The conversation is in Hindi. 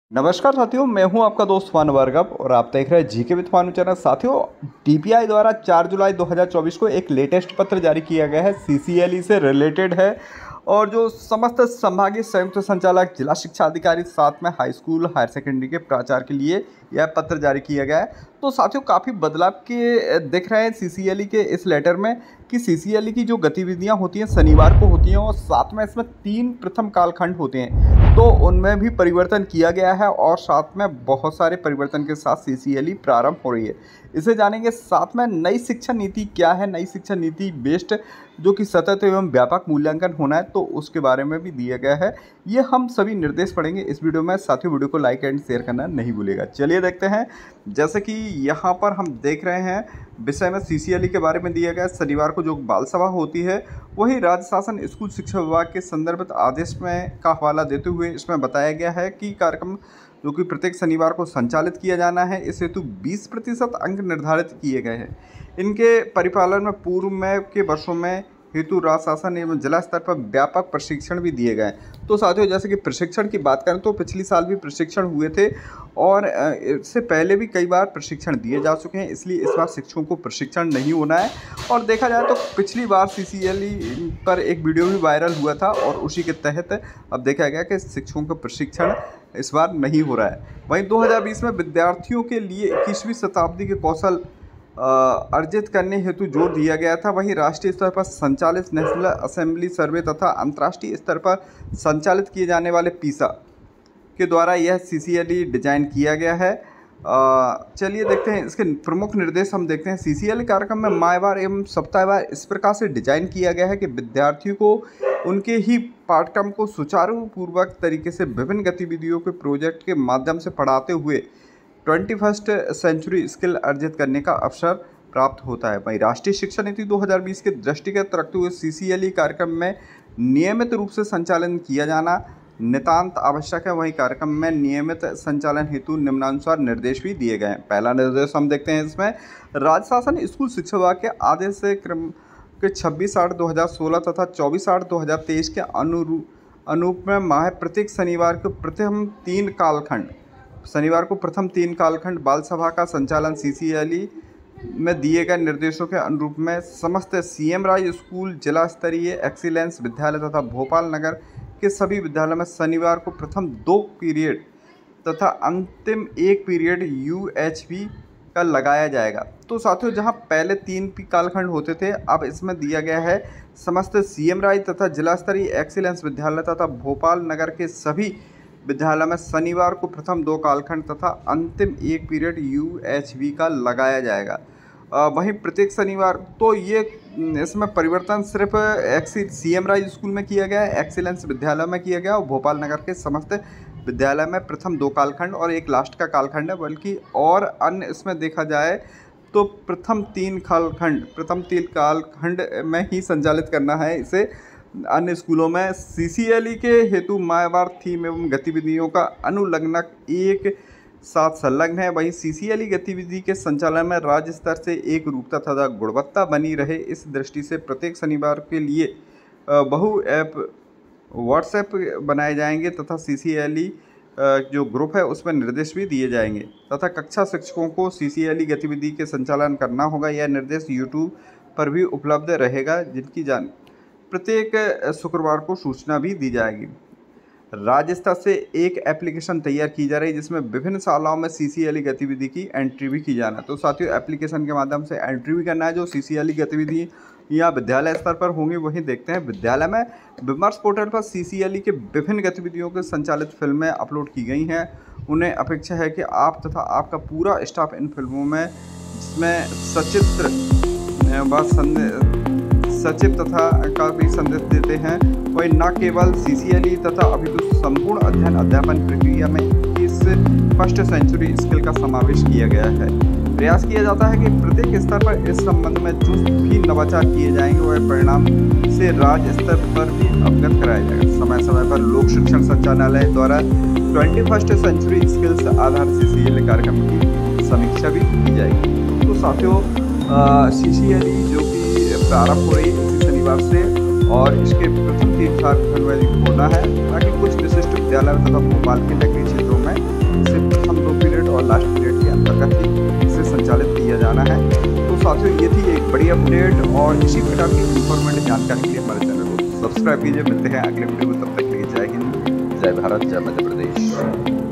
नमस्कार साथियों, मैं हूं आपका दोस्त भानु भार्गव और आप देख रहे हैं जीके विद भानु चैनल। साथियों, टीपीआई द्वारा 4 जुलाई 2024 को एक लेटेस्ट पत्र जारी किया गया है, सीसीएलई से रिलेटेड है। और जो समस्त संभागीय संयुक्त संचालक, जिला शिक्षा अधिकारी, साथ में हाई स्कूल हायर सेकेंडरी के प्राचार्य के लिए यह पत्र जारी किया गया है। तो साथियों, काफ़ी बदलाव के दिख रहे हैं सीसीएलई के इस लेटर में कि सीसीएलई की जो गतिविधियां होती हैं शनिवार को होती हैं और साथ में इसमें 3 प्रथम कालखंड होते हैं, तो उनमें भी परिवर्तन किया गया है और साथ में बहुत सारे परिवर्तन के साथ सीसीएलई प्रारंभ हो रही है। इसे जानेंगे। साथ में नई शिक्षा नीति क्या है, नई शिक्षा नीति बेस्ड जो कि सतत एवं व्यापक मूल्यांकन होना है, तो उसके बारे में भी दिया गया है। ये हम सभी निर्देश पढ़ेंगे इस वीडियो में। साथियों, वीडियो को लाइक एंड शेयर करना नहीं भूलिएगा। चलिए देखते हैं। जैसे कि यहाँ पर हम देख रहे हैं, विषय में सीसीएलई के बारे में दिया गया। शनिवार को जो बाल सभा होती है, वही राज्य शासन स्कूल शिक्षा विभाग के संदर्भित आदेश में का हवाला देते हुए इसमें बताया गया है कि कार्यक्रम जो कि प्रत्येक शनिवार को संचालित किया जाना है, इस हेतु 20% अंक निर्धारित किए गए हैं। इनके परिपालन में पूर्व में के वर्षों में हेतु राज्य शासन एवं जिला स्तर पर व्यापक प्रशिक्षण भी दिए गए। तो साथियों, जैसे कि प्रशिक्षण की बात करें तो पिछली साल भी प्रशिक्षण हुए थे और इससे पहले भी कई बार प्रशिक्षण दिए जा चुके हैं, इसलिए इस बार शिक्षकों को प्रशिक्षण नहीं होना है। और देखा जाए तो पिछली बार सीसीएलई पर एक वीडियो भी वायरल हुआ था और उसी के तहत अब देखा गया कि शिक्षकों का प्रशिक्षण इस बार नहीं हो रहा है। वहीं 2020 में विद्यार्थियों के लिए 21वीं शताब्दी के कौशल अर्जित करने हेतु जोर दिया गया था। वहीं राष्ट्रीय स्तर पर संचालित नेशनल असेंबली सर्वे तथा अंतर्राष्ट्रीय स्तर पर संचालित किए जाने वाले पीसा के द्वारा यह सीसीएलई डिजाइन किया गया है। चलिए देखते हैं इसके प्रमुख निर्देश। हम देखते हैं सीसीएलई कार्यक्रम में माहवार एवं सप्ताहवार इस प्रकार से डिजाइन किया गया है कि विद्यार्थियों को उनके ही पाठ्यक्रम को सुचारू पूर्वक तरीके से विभिन्न गतिविधियों के प्रोजेक्ट के माध्यम से पढ़ाते हुए 21st सेंचुरी स्किल अर्जित करने का अवसर प्राप्त होता है। वहीं राष्ट्रीय शिक्षा नीति 2020 के दृष्टिगत रखते हुए सीसीएलई कार्यक्रम में नियमित रूप से संचालन किया जाना नितांत आवश्यक है। वहीं कार्यक्रम में नियमित संचालन हेतु निम्नानुसार निर्देश भी दिए गए हैं। पहला निर्देश हम देखते हैं इसमें, राज्य शासन स्कूल शिक्षा विभाग के आदेश से क्रम के 26/8/2016 तथा 24/8/2023 के अनुरूप में माह प्रत्येक शनिवार को प्रथम 3 कालखंड बाल सभा का संचालन सीसीएलई में दिए गए निर्देशों के अनुरूप में समस्त सीएम राज स्कूल, जिला स्तरीय एक्सीलेंस विद्यालय तथा भोपाल नगर के सभी विद्यालयों में शनिवार को प्रथम 2 पीरियड तथा अंतिम 1 पीरियड यूएचवी का लगाया जाएगा। तो साथियों, जहां पहले 3 कालखंड होते थे, अब इसमें दिया गया है समस्त सीएम राज तथा जिला स्तरीय एक्सीलेंस विद्यालय तथा भोपाल नगर के सभी विद्यालय में शनिवार को प्रथम 2 कालखंड तथा अंतिम 1 पीरियड यूएचवी का लगाया जाएगा। वहीं प्रत्येक शनिवार तो ये इसमें परिवर्तन सिर्फ सीएम राज स्कूल में किया गया है, एक्सीलेंस विद्यालय में किया गया और भोपाल नगर के समस्त विद्यालय में प्रथम 2 कालखंड और एक लास्ट का कालखंड है। बल्कि और अन्य इसमें देखा जाए तो प्रथम 3 कालखंड में ही संचालित करना है इसे। अन्य स्कूलों में सीसीएलई के हेतु माहवार थीम एवं गतिविधियों का अनुलग्नक एक साथ संलग्न है। वहीं सीसीएलई गतिविधि के संचालन में राज्य स्तर से एक रूपता तथा गुणवत्ता बनी रहे, इस दृष्टि से प्रत्येक शनिवार के लिए बहु ऐप व्हाट्सएप बनाए जाएंगे तथा सीसीएलई जो ग्रुप है उसमें निर्देश भी दिए जाएंगे तथा कक्षा शिक्षकों को सीसीएलई गतिविधि के संचालन करना होगा। यह निर्देश यूट्यूब पर भी उपलब्ध रहेगा, जिनकी प्रत्येक शुक्रवार को सूचना भी दी जाएगी। राज्य स्तर से एक एप्लीकेशन तैयार की जा रही है, जिसमें विभिन्न शालाओं में सीसीएलई गतिविधि की एंट्री भी की जाना है। तो साथियों, एप्लीकेशन के माध्यम से एंट्री भी करना है जो सीसीएलई गतिविधि या विद्यालय स्तर पर होंगी। वहीं देखते हैं विद्यालय में विमर्श पोर्टल पर सीसीएलई के विभिन्न गतिविधियों के संचालित फिल्में अपलोड की गई हैं। उन्हें अपेक्षा है कि आप तथा आपका पूरा स्टाफ इन फिल्मों में जिसमें सचिव तथा का भी संदेश देते हैं, वही न केवल सीसीएलई तथा अभितु संपूर्ण अध्ययन अध्यापन प्रक्रिया में इस फर्स्ट सेंचुरी स्किल का समावेश किया गया है। प्रयास किया जाता है कि प्रत्येक स्तर पर इस संबंध में जो भी नवाचार किए जाएंगे वह परिणाम से राज्य स्तर पर भी अवगत कराया जाएगा। समय समय पर लोक शिक्षण संचालनालय द्वारा 21st सेंचुरी स्किल्स आधारित सीसीएलई कार्यक्रम की समीक्षा भी की जाएगी। तो साथियों, सीसीएलई जो कि प्रारंभ हो रही है इसी शनिवार से और इसके प्रथम 3 कालखंड होना है, ताकि कुछ विशिष्ट विद्यालयों तथा भोपाल के नगरीय क्षेत्रों में साथियों ये थी एक बड़ी अपडेट, और इसी प्रकार की इंफॉर्मेटिव जानकारी के लिए हमारे चैनल को सब्सक्राइब कीजिए। मिलते हैं अगले वीडियो में, तब तक के लिए जय हिंद, जय भारत, जय मध्य प्रदेश।